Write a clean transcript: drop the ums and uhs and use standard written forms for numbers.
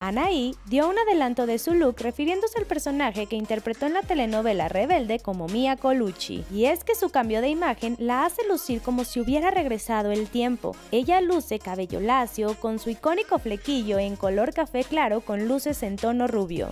Anaí dio un adelanto de su look refiriéndose al personaje que interpretó en la telenovela Rebelde como Mia Colucci, y es que su cambio de imagen la hace lucir como si hubiera regresado el tiempo. Ella luce cabello lacio con su icónico flequillo en color café claro con luces en tono rubio.